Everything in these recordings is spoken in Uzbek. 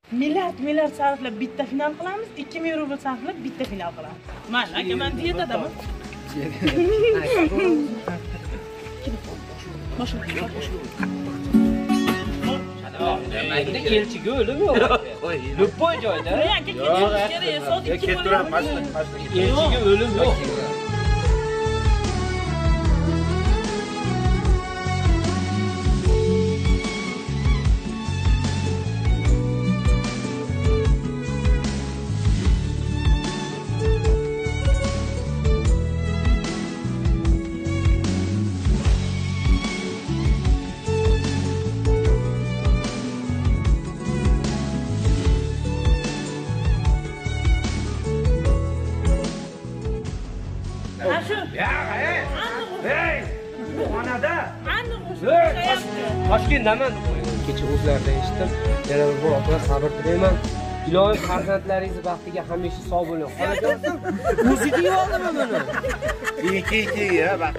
Milliard sarflab bitta final qilamiz, 2000 rubl sarflab bitta final qilamiz. Mana aka, men diyetadaman. Mayda kelchiga o'lim yo'q. Lupoy joyda. Kelchiga o'lim yo'q. Toshkentdaman. Kecha o'zlaridan eshitdim. Yana bir bor opa sabr tilayman. Iloyim farzandlaringiz baxtiga hamisha sog' bo'ling. Xolajon, o'zi deya oldimi buni? Ikki ya, bak.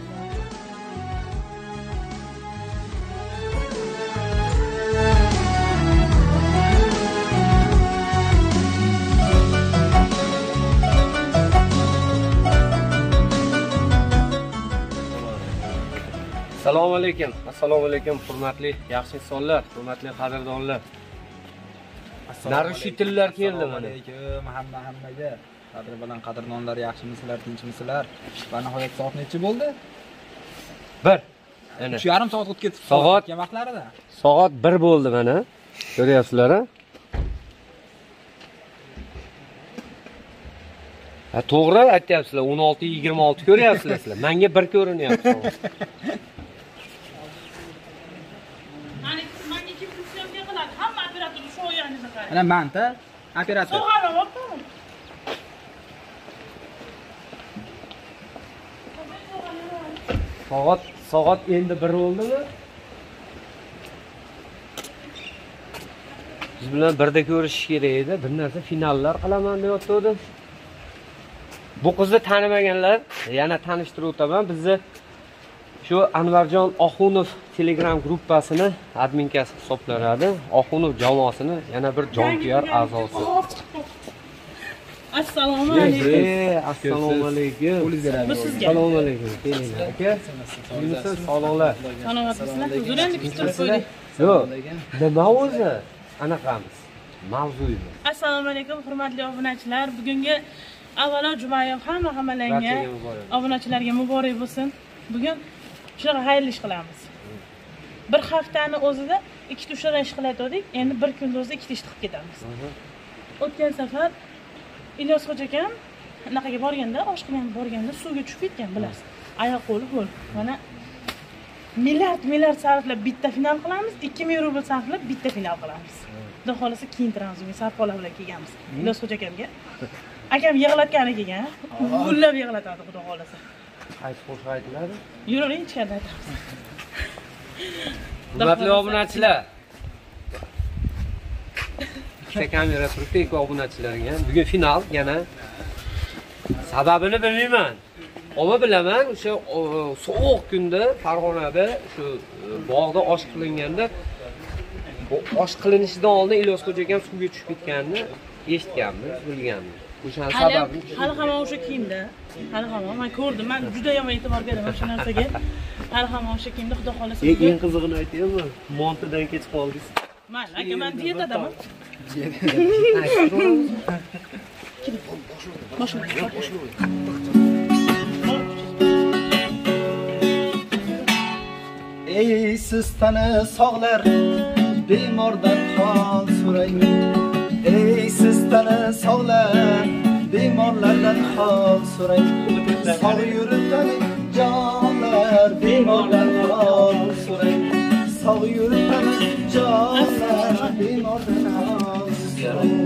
Assalomu alaykum. Assalomu alaykum hurmatli yaxshi insonlar, hurmatli qadrdonlar. Narishi tillar keldi mana. Hammaga qadr bilan qadrdonlar, yaxshimisizlar, tinchmisizlar? Va nihoyat soat necha bo'ldi? 1. Ana 3,5 soat o'tib ketdi. Soat vaqtlarida. Soat 1 bo'ldi mana. Ko'ryapsizlar-a? Ha, to'g'ri aytyapsizlar. 16:26 ko'ryapsizlar sizlar. Menga 1 ko'rinyapti. Ana manta operator. Soat endi 1 bo'ldimi? Biz bilan birda ko'rishish kerak edi. Bir narsa finallar qilaman deyotdi. Bu qizni tanimaganlar yana tanishtirib o'taman. Bizni shu Anvarjon Oxunov Telegram gruppasini adminkasi hisoblanadi. Oxunov jamoasini yana bir jonkuyar a'zosi. Assalomu alaykum. Assalomu alaykum. Assalomu alaykum. Keling aka. Sizlar salomlar. Salomatmisizlar? Huzurlanib kutib qo'ydik. Yo'q. Nima o'zi? Anaqamiz. Mavzuyimiz. Assalomu alaykum hurmatli obunachilar. Bugungi avvalo Jumayev hammalarga obunachilarga muborak bo'lsin. Bugun shunaqa xayrli ish qilamiz. Bir haftani o'zida 2 tushlar ish qilayotdik. Endi bir kunda o'zida 2 ish qilib ketamiz. O'tgan safar Ilyos Xo'jakam anaqaga borganda, oshxonaga borganda suvga tushib ketgan, bilasiz. Oyoq qo'li ho'l. Mana milliard sarflab bitta final qilamiz, 2000 rubl sarflab bitta final qilamiz. Xudo xolasa keyin tranzimga sarpolar bilan kelganmiz. Ilyos Xo'jakamga. Akam yig'latgani kelgan. Ullab yig'latadi, xudo xolasa. Qaysi qo'shiq aytiladi? Yuring ichkarida aytamiz. Hurmatli obunachilar. Ikkita kamera turibdi, ikki obunachilarga. Bugun final yana. Sababini bilmayman. Ama bilaman, o'sha sovuq kunda Farg'onada shu bog'da osh qilinganda osh qilinishidan oldin Ilyos Xo'jakam suvga tushib ketganini eshitganmiz, bilganmiz. O'sha sababini hali hamon o'sha kiyimda. Hali hamon men ko'rdim. Men juda yomon e'tibor beraman o'sha narsaga. Hali hamon o'sha kiyimda, xudo xolasa. Eng qizig'ini aytaymi? Montadan kech qoldingiz. Mayli, aka, men diyetadaman. Ey siz tani sog'lar, bemordan hol so'rang. Ey siz tani sog'lar, bemorlardan hol so'rang. Sog' yuribdan jonlar, bemordan hol so'rang. Sog' yuribdan jonlar, bemordan hol so'rang.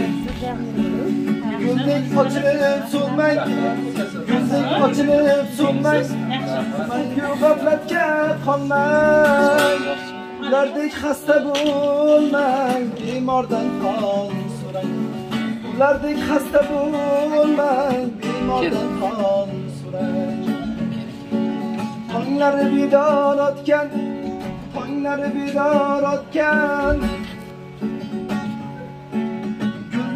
Güldek açılıp so'nmang, güldek açılıp so'nmang. Mangu g'aflatga qolmang. Ulardek xasta bo'lmang, bemordan hol so'rang. Ulardek xasta bo'lmang, bemordan hol so'rang. Tonglari bidor otgan, tonglari bidor otgan.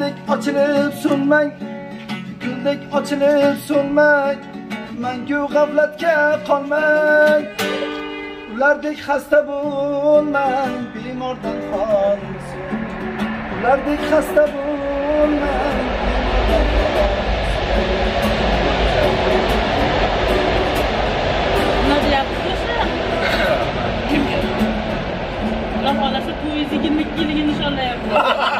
Güldek açılıp sönmeng, güldek açılıp sönmeng, mangu g'aflatga qolmang. Ulardek xasta bo'lmang, bemordan xalos. Ulardek xasta bo'lmang. Nima deyapsiz? Kimga? Xudo xolasa to'yingiz 22 yilligini nishonlayapti.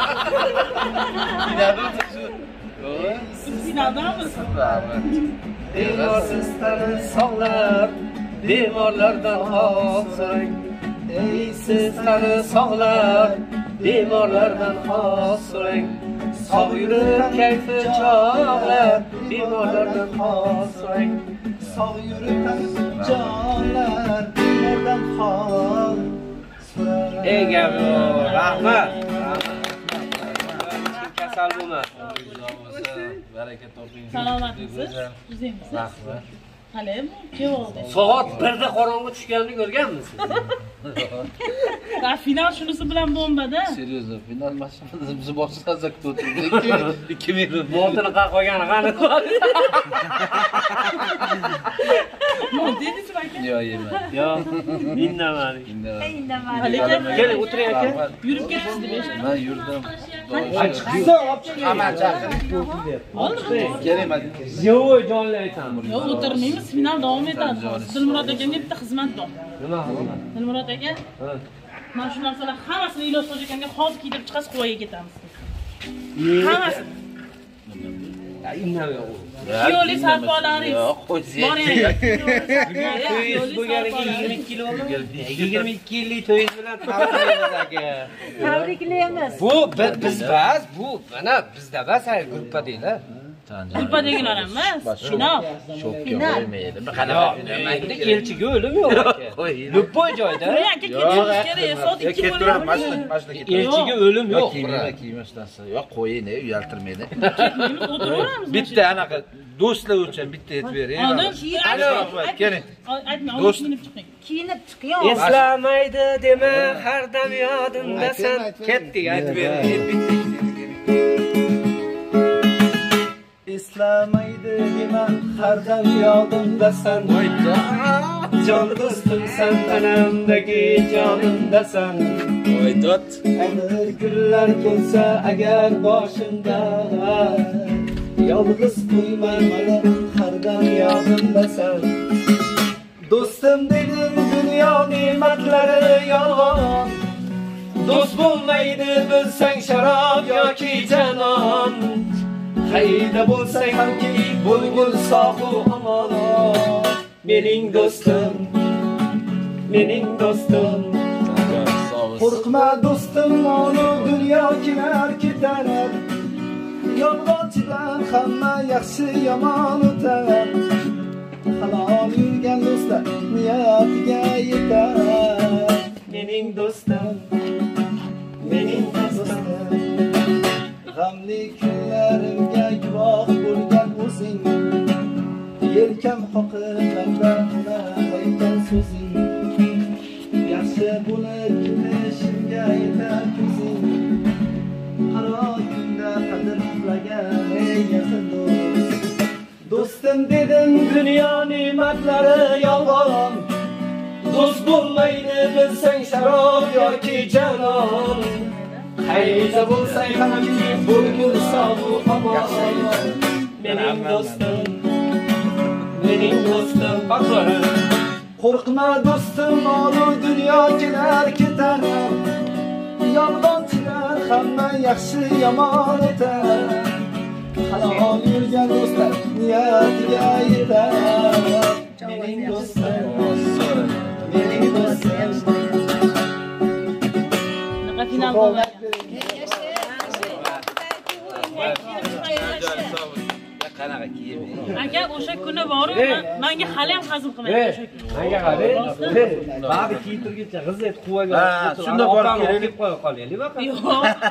Finaldamiz? Bemorsiz tani sog'lar, bemorlardan xavfsirang. Ey siz tani sog'lar, bemorlardan xavfsirang. Sog' yurib kayfi chog'lar, bemorlardan xavfsirang. Sog' yurib jonlar, bemordan xavfsirang. Ey gapi, rahmat. Kasal bo'lmasin. Baraka toping. Salomatlisiz? O'zingiz? Rahmat. Hali kim oldi? Soat 1da qorong'i tushganini ko'rganmisiz? Va final shunisi bilan bombada. Seryo'zno, final mashinada bizni boshqacha kutib 2 minut. Montini qaqogani qani? Nima dedingiz aka? Yo'q, yema. Yo'q, indamadi. Hali aka. Keling, o'tiring aka. Yurib ketibsiz deb eshitdim. Men yurdim. Chiqsa olib chiqing. Hamma chaqiring. Keling, Yo'q, jonli aytaman. Yo'q, o'tirmaymiz, final davom etadi. Dilmurod akamga bitta xizmat bor. Nima xizmat? Dilmurod aka, mana shu narsalar hammasini Ilos Xo'ja akamga hozir kiydirib chiqasiz, Quvaga ketamiz. Hammasini. Ya, indamay yo'q. Kiyoli sarpolaringiz. Yo'q, qo'ying. Boring. To'yingiz bo'lganiga 22 kilomi? 22 yillik to'yingiz bilan tabriklaymiz aka. Tabriklaymiz. Bu biz bas, bu mana bizda bas, gruppa deylar. Kulpa degilar emas. Final. Shokka qo'ymaydi. Bir Yo'q, menda elchiga o'lim yo'q aka. Любой joyda. Aka ketishimiz kerak. Soat 2 bo'lyapti. Mashina ketdi. Elchiga o'lim yo'q. Kiymashdansa. Yo'q, qo'ying, uyaltirmaydi. Ketmaymiz, o'tiraveramiz. Bitta anaqa do'stlar uchun bitta aytib bering. Oldin keling. aytmang, Do'st. minib chiqing. Kiyinib chiqing. Eslamaydi dema, har dam yodimdasan. Ketdik, aytib bering. Eslamaydi dema, har dam yodimdasan. Jon do'stim sen, tanamdagi jonimdasan. Voydot. Agar kunlar kelsa agar boshimda, yolg'iz qo'yma meni, har dam yodimdasan. Do'stim dedim, dunyo ne'matlari yolg'on. Do'st bo'lmaydi bilsang sharob yoki janon. Qayda bo'lsang hamki bo'lgul sog'u omon. Mening do'stim, mening do'stim. Qo'rqma do'stim, onu dunyo kelar ketar. Yolg'onchidan hamma yaxshi yomon o'tar. Halol yurgan do'stlar niyatiga yetar. Mening do'stim, mening do'stim. G'amli kunlarimga guvoh bo'lgan o'zing. Yelkam qoqimanda aytgan so'zing. Yaxshi bo'lib ketishimga yetar ko'zing. Qaro kunda qadrlagan ey yaqin do'st. Do'stim dedim, dunyo ne'matlari yolg'on. Do'st bo'lmaydi bilsang sharob yoki janon. Qayda bo'lsang hamki bo'lgul sog'u omon. Mening do'stim, mening do'stim. Qo'rqma do'stim, onu dunyo kelar ketar. Yolg'onchilar hamma yaxshi yomon o'tar. Halol yurgan do'stlar niyatiga yetar. Mening do'stim, mening do'stim. Nima final bo'ldi? Qanaqa kiyim? Aka o'sha kuni boru menga hali ham hazm qilmaydi o'sha kuni. Menga qarang. Bari kiytirguncha g'izet quvaga. Shunda borib kelib qo'yaylik baqa. Yo'q.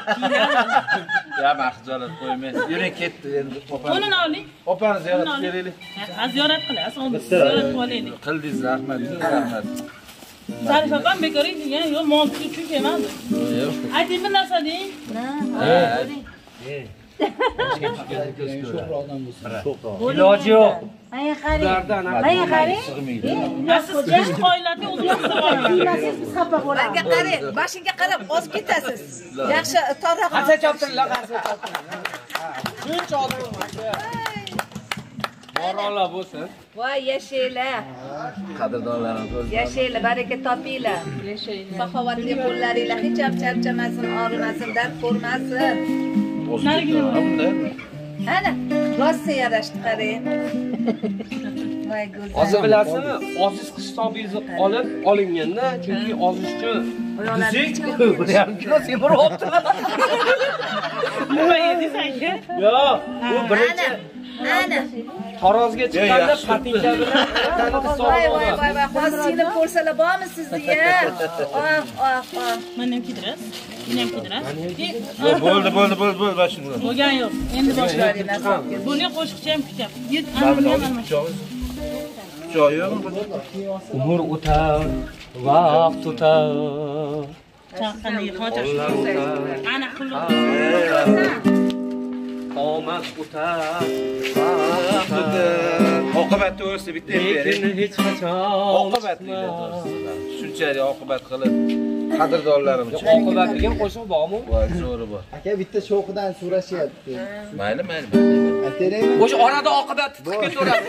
Ya mahzolat qo'ymay. Yuring ketdi endi. O'nini oling. Opani ziyorat kelaylik. Ha, ziyorat qilasiz, oldin ziyorat qilib olaylik. Qildingiz, rahmat. Rahmat. Zarif opam bekor degan, yo'q, monti uchun kelmadi. Ayting bir narsa deng. Sho'xroqdan bo'lsin. Iloji yo'q. Mana qarang. Ulardan Mana qarang. Siz qo'shni oilaga o'zingiz Bilmasangiz biz xafa bo'lamiz. Menga qarang, boshingga qarab ozib ketasiz. Yaxshi torroq. qancha choptirlar, qancha choptirlar. Shuncha oldim. Moronlar bo'lsin. Voy yashaylar. Qadrdonlarim ko'rdi. Yashaylar, baraka topinglar. Saxovatli qo'llaringlar hech ham charchamasin, og'rimasin, dard ko'rmasin. Ana, rosa yarashdi qarang. Voy go'zal. Hozir bilasizmi, oziz hisobingizni olib olinganda, chunki ozishchi bu ham kilo semiribdi. nima edi senga? Yo'q, bu birinchi Ana. tarozga chiqqanda patinka bilan Voy voy voy voy, hozir sinib ko'rsalar bormi sizni ya? Meni ham kiydirasiz. Meni ham kiydirasiz. Bo'ldi, boshinglar. Bo'lgan yo'q. Endi boshlaymiz. Boshlaringlar. Buni qo'shiqchi ham kutyapti. Yet almashib. Joy yo'qmi? umr o'tar, vaqt o'tar. Chaqqani xocha. Ana qulluq. Omad o'tar, Oqibatda o'rsa bitta lekin hech qachon oqibat shunchalik oqibat qilib qadrdonlarim uchun. oqibat degan qo'shiq bormi? Voy zo'ri bor. Aka bitta sho'xidan so'rashyapti. Mayli. Aytaymi? O'sha orada oqibat tiqib ketaveradi.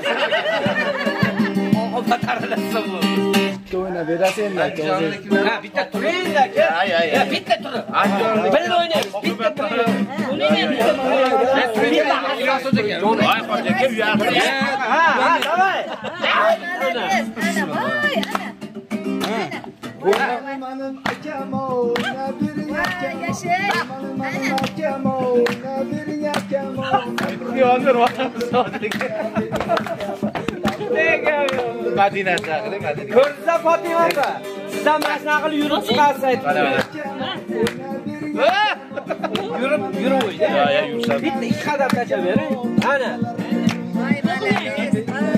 Oqibat aralashsa bu. O'ynab berasiz endi aka. Ha, bitta turing aka. Ya bitta turing. Birga o'ynaymiz. Bitta turing. Voy qo'ja kim yardım. Ha, davay. Ana, voy, ana. Menim akam o'yna bir yakam. Yashay. Menim akam o'yna bir yakam. Hozir Madina shahri, Madina. Ko'rsa Fatima opa, sizdan mana shunaqa qilib yurib chiqasiz aytdim. Yurib o'yna. Ya, yursam. Bitta ikki qadam tashlab bering. Ana. Voy malades.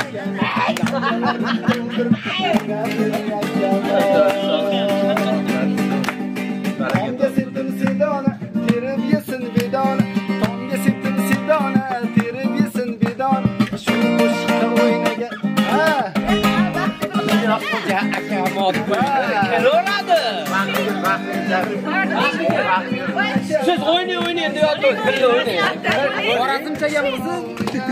Tomga septim sedona, terib yesin bedona. Tomga septim sedona, terib yesin bedona. Shu qo'shiqda o'ynagan. Ha. Qo'ja aka mod kelaveradi. Siz o'ynay deyapti. Birga o'ynang. Xorazmcha yamsiz.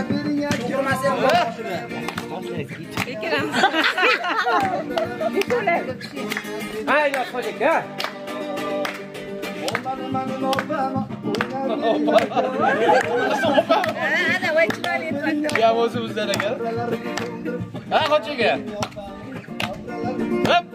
Ha, yo'q qo'ja aka. Ana, voy chiroyli etibdi. Ya o'zimizdan ekan. Ha, qo'chaga. Hop.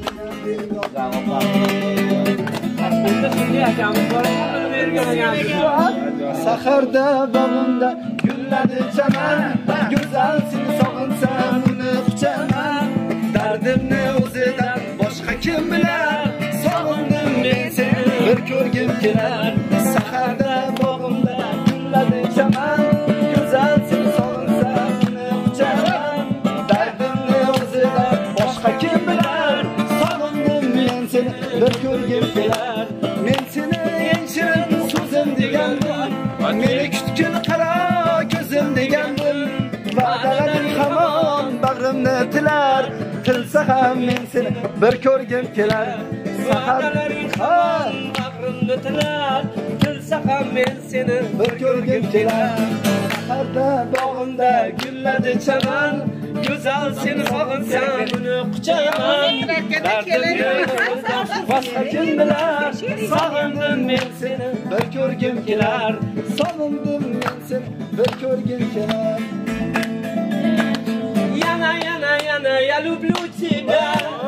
Saharda bog'imda gulladi chaman, go'zal seni sog'insam uni quchaman. Dardimni o'zidan boshqa kim bilar? Sog'indim men seni bir ko'rgim kelar. Saharda bog'imda gulladi chaman, go'zal seni sog'insam uni quchaman. Dardimni o'zidan boshqa kim bilar? Sog'indim men seni bir ko'rgim kelar. Men seni enshirin so'zim degandim, meni kutgin qara ko'zim degandim. Va'dalaring hamon bag'rimni tilar, tilsa ham men seni bir ko'rgim kelar. Saharlaring hamon bag'rimni tilar, tilsa ham men seni bir ko'rgim kelar. Saharda bog'imda gulladi chaman, go'zal seni sog'insam uni quchaman. Boshqa kim bilar? Sog'indim men seni bir ko'rgim kelar. Sog'indim men seni bir ko'rgim kelar. Yana я люблю тебя.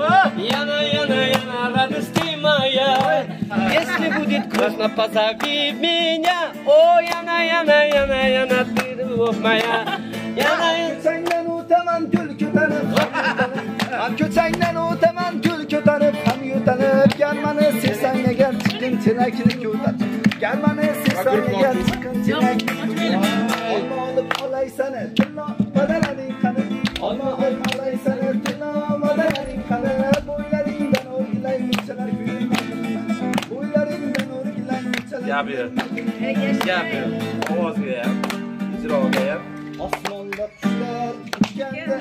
Яна, радости моя. Если будет грустно, позови меня. О, Яна, ты любовь моя. Ko'changdan o'taman gul ko'tarib, ham ko'changdan o'taman gul ko'tarib, ham yo'talib. Galmani sevsang agar chiqin chinakni ko'tar. Galmani sevsang agar chiqin chinakni. Olma olib olaysan, tillo badalaring qani. Olma olib olaysan, tillo badalaring qani. Bo'ylaringdan o'rgilay munchalar kuyim. Bo'ylaringdan o'rgilay munchalar. Ya gapi. Gapi. Ovozga ham, ijroga ham. Osmonda qushlar uchganda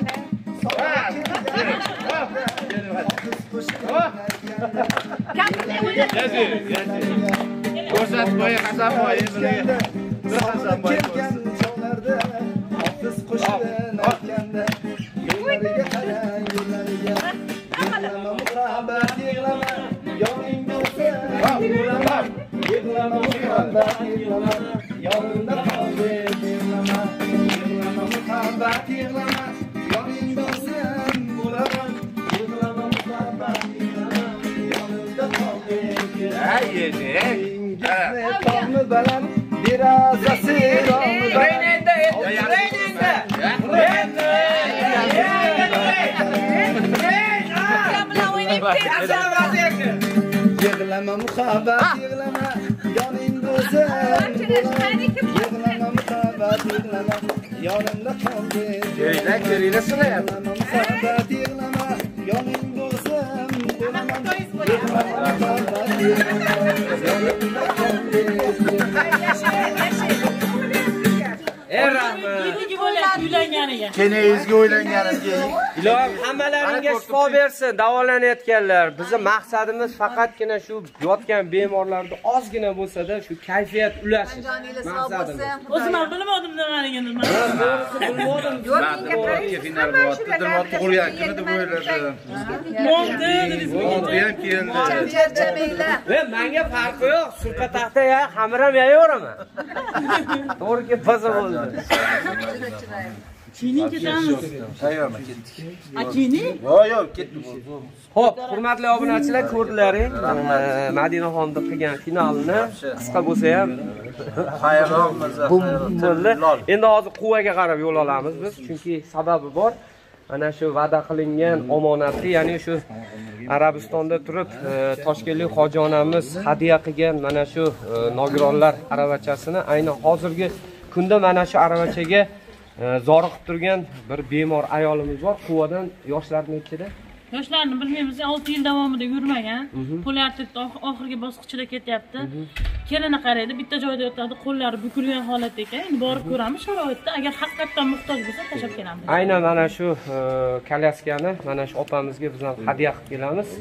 Ko'rsatmay Hasanboy endi. Hasanboy chog'larda hofiz qo'shiqlar aytganda yo'llariga qarang yo'llariga yig'lama muhabbat yig'lama yoning bo'lsa yig'lama yig'lama muhabbat yig'lama yonimda qol deb yig'lama yig'lama muhabbat yig'lama yoning bo'lsa bo'laman yig'lama muhabbat yig'lama yonimda qol deb yig'lama tog'ni baland derazasi romni baland yig'lama muhabbat yig'lama yoning bo'lsa yig'lama muhabbat yig'lama yonimda qol deb yig'lama muhabbat yig'lama yoning bo'lsa bo'laman yig'lama muhabbat yig'lama yonimda qol deb Keneyizga o'ylanganimga. Ilohim hammalaringga shifo bersin, davolanayotganlar. Bizning maqsadimiz faqatgina shu yotgan bemorlarni ozgina bo'lsa-da shu kayfiyat ulashish. Maqsadimiz. O'zim ham bilmadim nimaligini. Final bo'lyapti. Dilmot tug'ilgan kunida o'yladim. Bo'ldi, Ham keldi. Charchamanglar. Menga farqi yo'q. Surpa taxta ya, xamir ham yeyaveraman. To'g'ri baza bo'ldi. Chini ketamiz. Tayyorman, ketdik. Chini? Yo'q, ketdik. Xo'p, hurmatli obunachilar, ko'rdilaring. Madinaxonda qilgan finalni qisqa bo'lsa ham bo'ldi. Endi hozir Quvaga qarab yo'l olamiz biz, chunki sababi bor. Mana shu va'da qilingan omonatli, ya'ni shu Arabistonda turib Toshkentlik hoji onamiz hadya qilgan mana shu nogironlar aravachasini aynan hozirgi kunda mana shu aravachaga zoriqib turgan bir bemor ayolimiz bor. Quvadan yoshlar nechida? Yoshlarni bilmaymiz, 6 yil davomida yurmagan. Polyartritda oxirgi bosqichida ketyapti. Kelini qaraydi, bitta joyda yotadi, qo'llari bukilgan holatda ekan. Endi borib ko'ramiz sharoitda. Agar haqiqatan muhtoj bo'lsa, tashab kelamiz. Aynan mana shu kolyaskani mana shu opamizga biz ham hadya qilib kelamiz.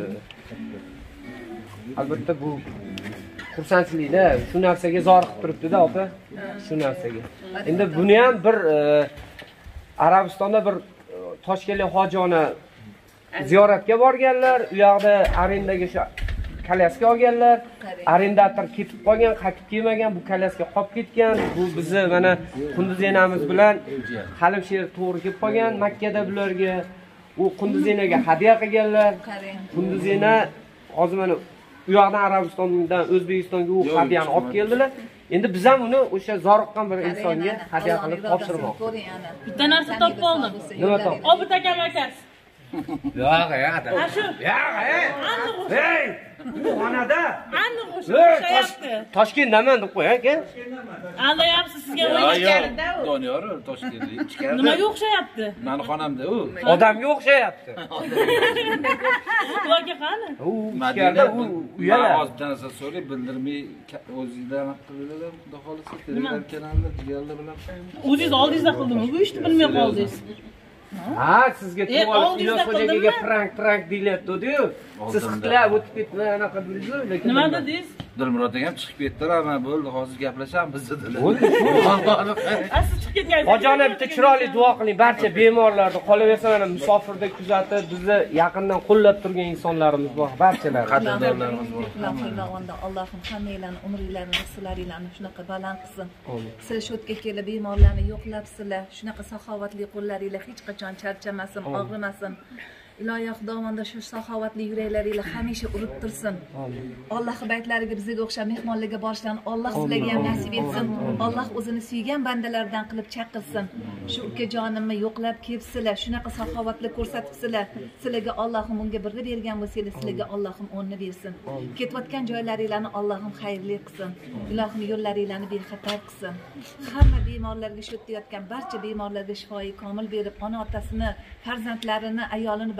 Albatta bu xursandchilikda shu narsaga zoriqib turibdi-da opa. Shu narsaga. Endi buni ham bir Arabistonda bir Toshkentlik hoji ona ziyoratga borganlar, u yoqda arendaga shu kolyaska olganlar. Arendator ketib qolgan, qaytib kelmagan, bu kolyaska qolib ketgan. Bu bizni mana Qunduzenamiz bilan Halimsher to'g'ri kelib qolgan Makkada bularga. U Qunduzenaga hadya qilganlar. Qunduzena hozir mana u yoqdan Arabistondan O'zbekistonga u hadyani olib keldilar. Endi biz ham uni o'sha zoriqqan bir insonga hadya qilib topshirmoqmiz. Bitta narsa topib oldim. Nima topding? Obid akam akasi. Yo'q, Ha shu. Yo'q, hey! Xonada. Aniq o'sha. Toshkentdaman deb qo'y, aka. Aldayapsiz sizga Yo'q, o'ylayapti. Doniyor Toshkentlik ichkarida. Nimaga o'xshayapti? Mani xonamda u. Odamga o'xshayapti. Ularga qani? U ichkarida u uyalar. Hozir tanasa so'rab bildirmay o'zingizdan qildilar, xudo xolisa Telegram kanalida jigarlar bilan. O'zingiz oldingizda qildimi? Bu ishni bilmay qoldingiz. Ha, sizga to'g'ri Ilyos xo'jaga prank deyilyapti-ku. Siz qiqlab o'tib ketmay anaqa bildingiz, lekin Nima dedingiz? Dilmurod ham chiqib ketdilar, mana bo'ldi, hozir gaplashamiz biz dedilar. Bo'ldi. Siz chiqib ketgansiz. Hojona bitta chiroyli duo qiling, barcha bemorlarni, qolaversa mana musofirda kuzatib, bizni yaqindan qo'llab turgan insonlarimiz bor, barchalar. Qadrdonlarimiz bor. Allohim hammanglarni umrlarini, rizqlaringlarni shunaqa baland qilsin. Sizlar shu o'tga kelib bemorlarni yo'qlabsizlar. Shunaqa saxovatli qo'llaringlar hech qachon charchamasin, og'rimasin. Ilohiy Xudomonda shu saxovatli yuraklaringlar hamisha urib tursin. Alloh baytlariga bizga o'xshab mehmonlarga borishlarni Alloh sizlarga ham nasib etsin. Alloh o'zini suygan bandalaridan qilib chaqirsin. Shu ukajonimni yo'qlab kelibsizlar, shunaqa saxovatli ko'rsatibsizlar. Sizlarga Allohim unga birni bergan bo'lsangiz, sizlarga Allohim o'nni bersin. Ketayotgan joylaringlarni Allohim xayrli qilsin. Ilohim yo'llaringlarni bexatar qilsin. Hamma bemorlarga shu yerda yotgan barcha bemorlarga shifoyi komil berib, ona otasini, farzandlarini, ayolini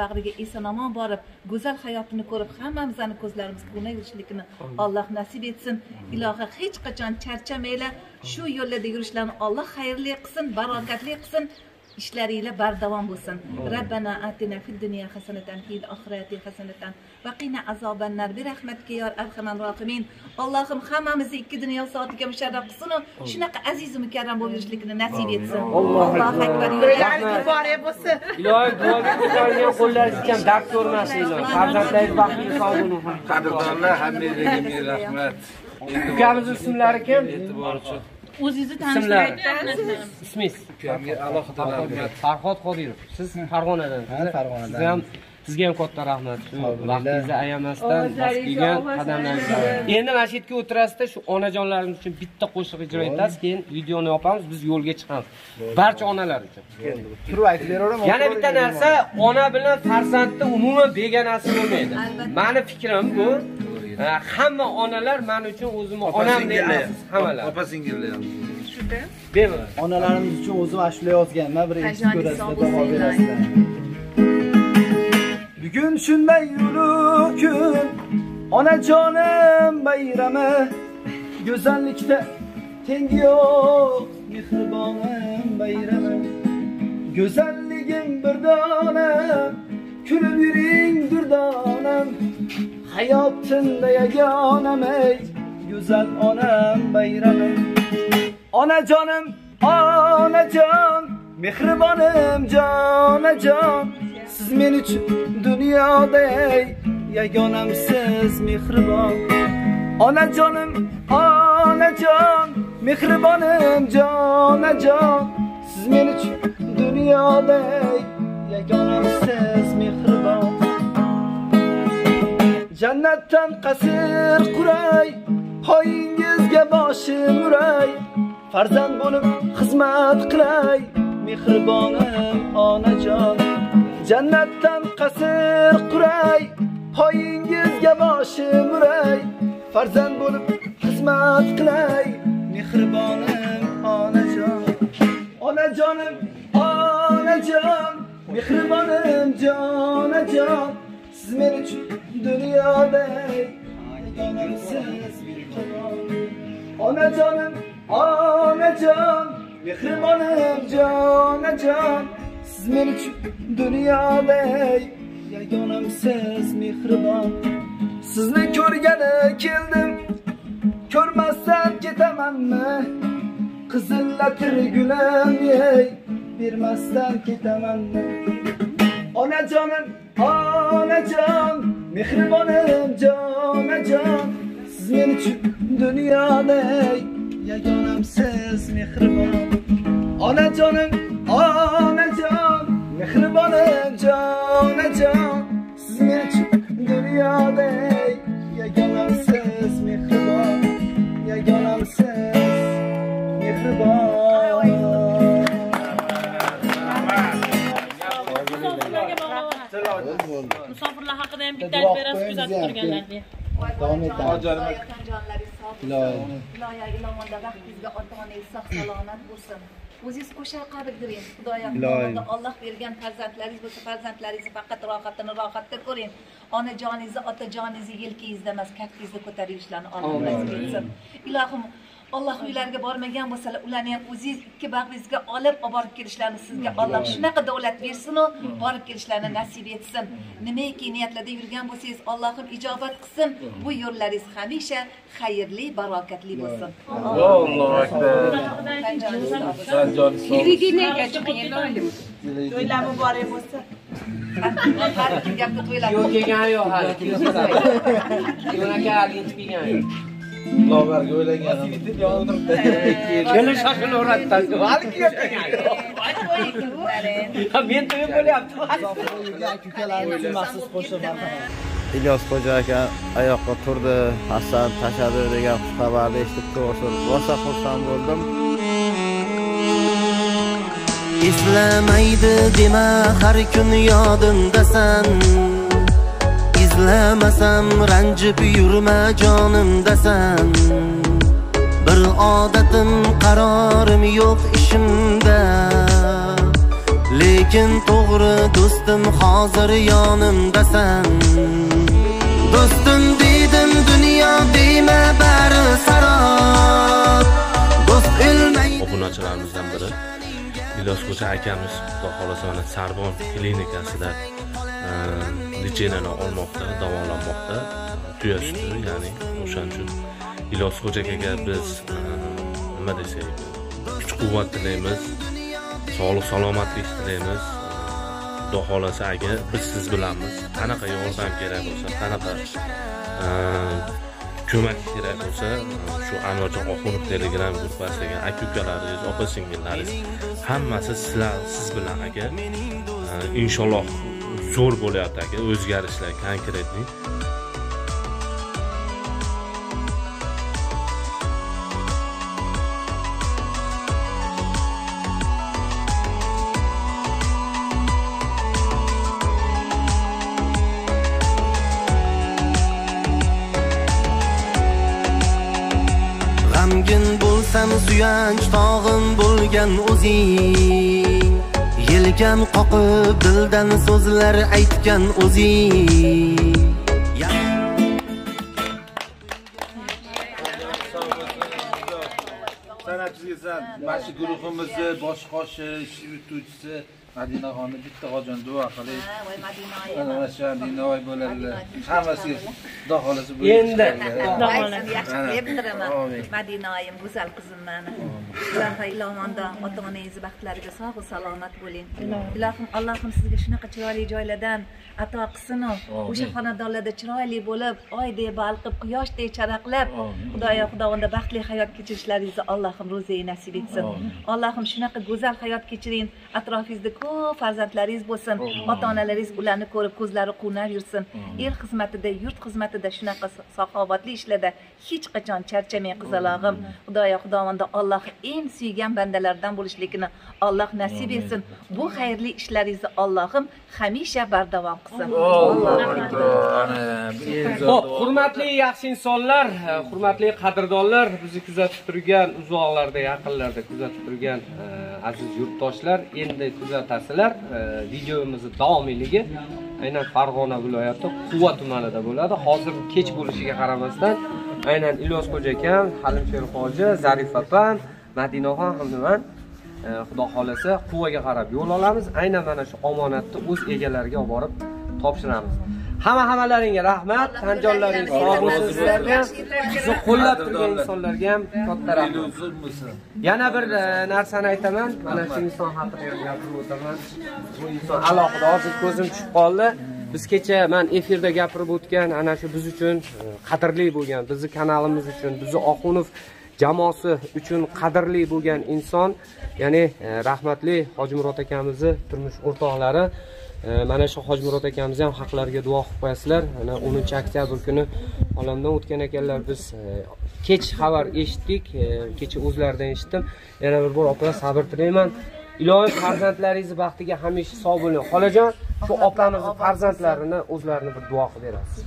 bag'riga eson-omon borib, go'zal hayotini ko'rib, hammamizning ko'zlarimiz ko'rinishligini Alloh nasib etsin. Ilohi hech qachon charchamanglar. Shu yo'lda yurishlarni Alloh xayrli qilsin, barokatli qilsin. İşleriyle bardavom bo'lsin. Rabbana atina fid dunya hasanatan fil oxirati hasanatan va qina azobannar bi rahmatika ya arhamar rohimin. Allohim hammamizni ikki dunyo soatiga musharraf qilsin. Shunaqa aziz va mukarram bo'lib yurishlikni nasib etsin. Allohu akbar. Muborak bo'lsin. Ilohi duoga ko'targan qo'llaringiz ham dard ko'rmasin ilohi. Farzandlaringiz baxtli sog' bo'lsin. Qadrdonlar, hammangizga ming rahmat. Ukamizning ismlari kim? E'tiborchi. O'zingizni tanishtirib Ismingiz? Ukamga alohida rahmat. Farhod Qodirov. Siz Farg'onadan. Farg'onadan. Sizga ham katta rahmat. Shu vaqtingizni ayamasdan bas kelgan qadamlaringizga. Endi mana shu yerga o'tirasizda shu onajonlarimiz uchun bitta qo'shiq ijro etasiz, keyin videoni yopamiz, biz yo'lga chiqamiz. Barcha onalar uchun. Turib aytib beraveramiz. Yana bitta narsa, ona bilan farzandni umuman begonasi bo'lmaydi. Meni fikrim bu. Hamma onalar men uchun o'zimni onam deysiz, hammalar. Opa singillar ham. Bemalol. Onalarimiz uchun o'zim ashula yozganman, bir eshitib ko'rasizlar, baho berasizlar. Bugun shunday ulug' kun, onajonim bayrami, go'zallikda tengi yo'q, mehribonim bayrami. Go'zalliging bir dona, kulib yuring durdonam, hayotimda yagonam ey, go'zal onam bayrami. Onajonim, onajon, mehribonim jonajon, siz men uchun dunyoda ey, yagonamsiz mehribon. Onajonim, onajon, mehribonim jonajon, siz men uchun dunyoda ey, yagonamsiz mehribon. Jannatdan qasr quray, poyingizga boshim uray, farzand bo'lib xizmat qilay, mehribonim onajon. Jannatdan qasr quray, poyingizga boshim uray, farzand bo'lib xizmat qilay, mehribonim onajon. Onajonim, onajon, mehribonim jonajon, siz men uchun dunyoda yagonamsiz mehribon. Onajonim, onajon, mehribonim jonajon, siz men uchun dunyoda yagonamsiz mehribon. Sizni ko'rgani keldim, ko'rmasdan ketamanmi? Qizillatir gulim ey, bermasdan ketamanmi? Onajonim, onajon, mehribonim jonajon, siz men uchun dunyoda yagonamsiz mehribon. Onajonim, onajon, mehribonim jonajon, siz men uchun dunyoda yagonamsiz mehribon, yagonamsiz mehribon. Musofirlar haqida ham bitta aytib berasiz, kuzatib turganlarga. Davom etamiz. Ilohiy ilomonda vaqtingizga ota-onangiz sog' salomat bo'lsin. O'zingiz qo'shar qarg'iring. Xudoyim ilomonda Alloh bergan farzandlaringiz bo'lsa, farzandlaringizni faqat rohatda ko'ring. Onajoningizni, otajoningizni yelkangizda emas, kaftingizda ko'tarib yurishlarini Alloh nasib etsin. Ilohim Alloh uylariga bormagan bo'lsalar, ularni ham o'zingiz ikki bag'ringizga olib borib kelishlarini sizga Alloh shunaqa davlat bersin u, borib kelishlarini nasib etsin. Nimaiki niyatlarda yurgan bo'lsangiz, Allohim ijobat qilsin. Bu yo'llaringiz hamisha xayrli, barokatli bo'lsin. Allohu akbar. Televideniyega chiqing, To'ylar muborak bo'lsin. Har kim gapni to'ylar. Yo'q kelgan yo'q hali. Yo'naka alinch kelgan yo'q. Lobarga o'ylanganim. Yana shoshilaveradi. Hali kelgan yo'q. Men to'yib bo'lyapti. Ukalarimiz uchun maxsus qo'shiq marhamat. İlyos Xo'ja aka oyoqqa turdi, Hasan tashadi degan xabarni eshitib rosa xursand bo'ldim. Eslamaydi dema har kun yodimdasan. Izlamasam ranjib yurma jonimdasan. Bir odatim qarorim yo'q ishimda. lekin to'g'ri do'stim hozir yonimdasan. Do'stim dedim dunyo deyma bari sarot. Do'st o'lmay. Obunachilarimizdan biri Ilyosxo'ja akamiz xudo xolasa mana Sarbon klinikasida lichenani olmoqda, davolanmoqda. Tuya suti, ya'ni o'shaning uchun Ilyosxo'ja akaga biz nima desak, kuch-quvvat tilaymiz, sog'lik salomatlik tilaymiz. Xudo xolasa aka biz siz bilanmiz. Qanaqa yordam kerak bo'lsa, qanaqa ko'mak kerak bo'lsa, shu Anvarjon Oxunov Telegram gruppasidagi aka-ukalaringiz, opa-singillaringiz hammasi siz bilan aka. Inshaalloh zo'r bo'lyapti aka, o'zgarishlar konkretni. G'amgin bo'lsam suyanch tog'im bo'lgan o'zing, yelkam qoqib dildan so'zlar aytgan o'zing. Sanatchisan, mana shu guruhimizni bosh qoshi, ish yurtuvchisi Madinaxonni bitta qo'jon duo qiling. Voy Madinoy. Mana shu Madinoy bo'ladilar. Hammasiga xudo xolasa bu. Endi yaxshi qilib bildiraman. Madinoyim, go'zal qizim meni. Sizlarga ilomonda ota-onangiz baxtlariga sog' salomat bo'ling. Ilohim Allohim sizga shunaqa chiroyli joylardan ato qilsin. O'sha xonadonlarda chiroyli bo'lib, oydek balqib, quyoshdek charaqlab, Xudoonda baxtli hayot kechirishlaringizni Allohim ro'zai nasib etsin. Allohim shunaqa go'zal hayot kechiring. Atrofingizda ko'p farzandlaringiz bo'lsin. Ota-onalaringiz ularni ko'rib ko'zlari quvnar yursin. El xizmatida, yurt xizmatida shunaqa saxovatli ishlarda hech qachon charchamang qizalog'im. Xudoonda Alloh eng suygan bandalardan bo'lishligini Alloh nasib etsin. Bu xayrli ishlaringizni Allohim hamisha bardavom qilsin. Xo'p, hurmatli yaxshi insonlar, hurmatli qadrdonlar, bizni kuzatib turgan uzoqlarda, yaqinlarda kuzatib turgan aziz yurtdoshlar, endi kuzatasizlar. Videomizni davomiyligi aynan Farg'ona viloyati Quva tumanida bo'ladi. Hozir kech bo'lishiga qaramasdan, aynan Ilyosxo'ja akam, Halimsher hoji, Zarif opam, Madinaxon hamda men xudo xolasa Quvaga qarab yo'l olamiz. Aynan mana shu omonatni o'z egalariga olib borib topshiramiz. Hammalaringga rahmat, tanjonlaring sog' bo'lsin sizlarga. Bizni qo'llab turgan insonlarga ham katta rahmat. Yana bir narsani aytaman, mana shu inson haqida gapirib o'taman. Bu inson alohida hozir ko'zim tushib qoldi. Biz kecha men efirda gapirib o'tgan ana shu biz uchun qadrli bo'lgan, bizning kanalimiz uchun, bizning Oxunov jamoasi uchun qadrli bo'lgan inson, ya'ni rahmatli Hojimurod akamizning turmush o'rtoqlari. Mana shu Hojimurod akamiz ham haqlariga duo qilib qo'yasizlar. Mana 10-oktyabr kuni olamdan o'tgan ekanlar. Biz kech xabar eshitdik, kecha o'zlaridan eshitdim. Yana bir bor opalar sabr tilayman. Ilohim farzandlaringiz baxtiga hamisha sog' bo'ling. Xolajon, shu opamizning farzandlarini o'zlarini bir duo qilib berasiz.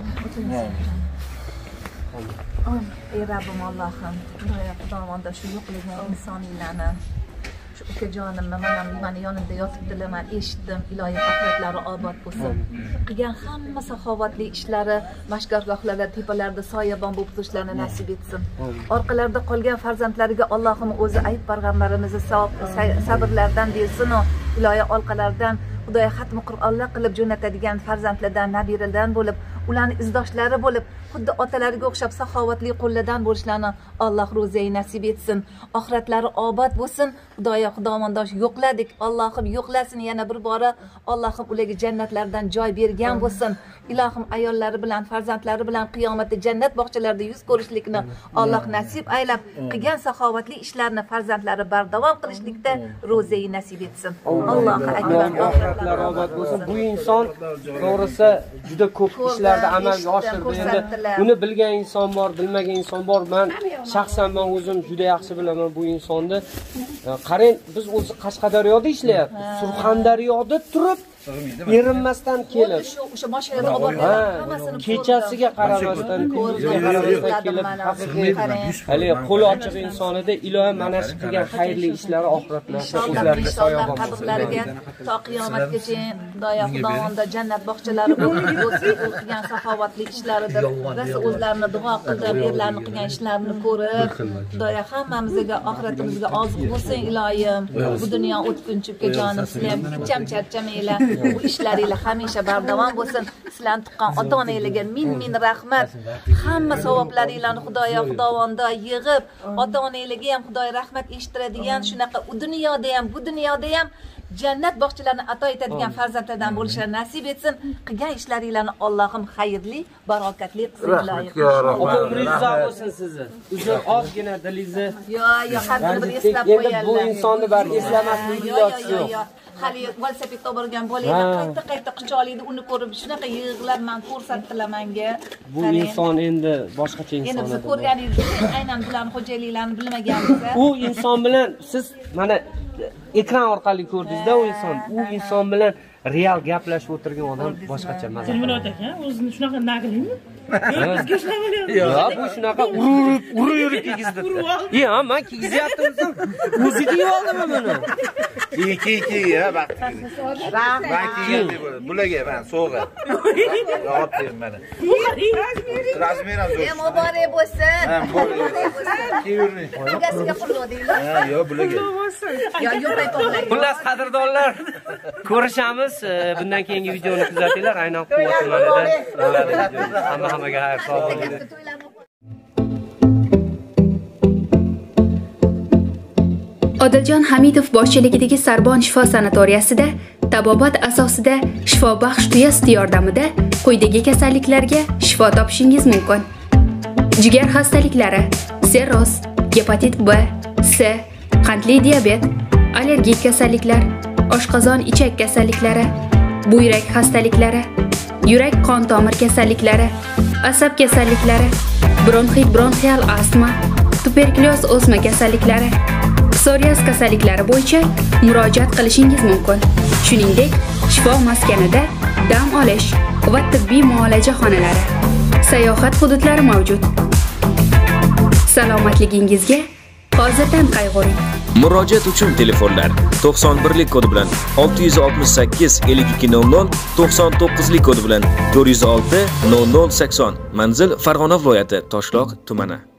Ey Rabbim Allohim, Xudoyonda shu yo'qligini insoniylarni shu ukajonim mana yonimda yotibdilar, men eshitdim. Ilohim oxiratlari obod bo'lsin. Qilgan hamma saxovatli ishlari mashg'argohlarda, tepalarda soyabon bo'lib turishlarini nasib etsin. Orqalarida qolgan farzandlariga Allohim o'zi ayb payg'ambarimizni sabrlardan bersin. Ilohim orqalardan Xudoy xatmi Qur'onlar qilib jo'natadigan farzandlardan, nabiralardan bo'lib, ularning izdoshlari bo'lib, xuddi otalariga o'xshab saxovatli qo'llardan bo'lishlarini Alloh ro'zai nasib etsin. Oxiratlari obod bo'lsin. Xudomondosh yo'qladik, Allohim yo'qlasin yana bir bora. Allohim ularga jannatlardan joy bergan bo'lsin. Ilohim ayollari bilan, farzandlari bilan qiyomatda jannat bog'chalarida yuz ko'rishlikni Alloh nasib aylab, qilgan saxovatli ishlarni farzandlari bardavom qilishlikda ro'zai nasib etsin. Allohu akbar. Oxiratlari obod bo'lsin. Bu inson to'g'risi juda ko'p ishlarda amalga oshirdi. Endi uni bilgan inson bor, bilmagan inson bor. Men shaxsan men o'zim juda yaxshi bilaman bu insonni. Qarang, biz o'zi Qashqadaryoda ishlayapmiz. Surxondaryoda turib erinmasdan kelib, o'sha mashinada olib borganlar hammasini kechasiga qaramasdan, kunduziga qaramasdan kelib, haqiqiy hali qo'li ochiq inson edi. Ilohim mana shu qilgan xayrli ishlari oxiratlarda o'zlariga soyabon qabrlariga to qiyomatgacha Xudoyo xudovonda jannat bog'chalari qilgan saxovatli ishlaridir. Rosa o'zlarini duo qilib, erlarni qilgan ishlarini ko'rib, Xudoyo hammamizga oxiratimizga oziq bo'lsin iloyim. Bu dunyo o'tkinchikka jonim sizlar ham charchamanglar. Bu ishlaringlar hamisha bardavom bo'lsin. Sizlarni tuqqan ota-onalarga ming rahmat. Hamma savoblaringlarni Xudoyo xudovonda yig'ib, ota-onalarga ham Xudoy rahmat eshittiradigan, shunaqa u dunyoda ham, bu dunyoda ham jannat bog'chalarini ato etadigan farzandlardan bo'lishini nasib etsin. Qilgan ishlaringlarni Allohim xayrli, barokatli qilsin iloyim. Umringiz uzoq bo'lsin sizni. Uzun ozgina dilingizni. Yo, har bir eslab qo'yinglar. Bu insonni bar eslamaslik iloji yo'q. Hali velosipedda borgan bolalar qayta quchoqlaydi, uni ko'rib shunaqa yig'lab men ko'rsatdilar menga. Bu inson endi boshqacha inson. Endi siz ko'rganingizdek, aynan bularning xo'jaliklarini bilmaganmiz. U inson bilan siz mana ekran orqali ko'rdingiz-da u inson. U inson bilan real gaplashib o'tirgan odam boshqacha mazza. Tilmurod aka, o'zini shunaqa naglimi? Yo'q, bu shunaqa urib kiygizdi. Ha, men kiygizyaptim. O'zi kiyib oldimi buni? Iki ya bak. Ben kiydim bularga ben so'g'a. Javob berim mana. Razmerim zo'r. Muborak bo'lsin. Kiyavering. Egasiga qulodinglar. Ha, yo'q bularga. Yo'q aytolmayman. Xullas qadrdonlar, ko'rishamiz. Bundan keyingi videoni kuzatinglar. Aynan Quvvat tumanida. Hammaga xayr, sog' bo'ling. Odiljon Hamidov boshchiligidagi Sarbon shifo sanatoriyasida tabobat asosida shifobaxsh tuya suti yordamida quyidagi kasalliklarga shifo topishingiz mumkin. Jigar xastaliklari, sirroz, gepatit B, C, qandli diabet, allergik kasalliklar, oshqozon ichak kasalliklari, buyrak xastaliklari, yurak qon tomir kasalliklari, asab kasalliklari, bronxit bronxial astma, tuberkulyoz o'sma kasalliklari, psoriaz kasalliklari bo'yicha murojaat qilishingiz mumkin. Shuningdek, shifo maskanida dam olish va tibbiy muolaja xonalari, sayohat hududlari mavjud. Salomatligingizga hozirdan qayg'uring. Murojaat uchun telefonlar 91lik kodi bilan 668 5200, 99lik kodi bilan 406 0080. Manzil Farg'ona viloyati Toshloq tumani.